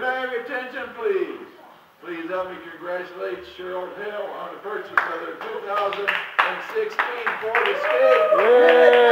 Can I have your attention, please? Please help me congratulate Cheryl Hale on the purchase of their 2016 Ford Escape.